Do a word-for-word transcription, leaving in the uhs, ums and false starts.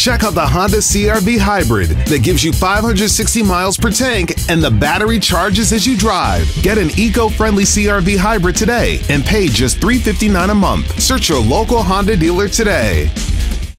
Check out the Honda C R V Hybrid that gives you five hundred sixty miles per tank and the battery charges as you drive. Get an eco-friendly C R V Hybrid today and pay just three hundred fifty-nine dollars a month. Search your local Honda dealer today.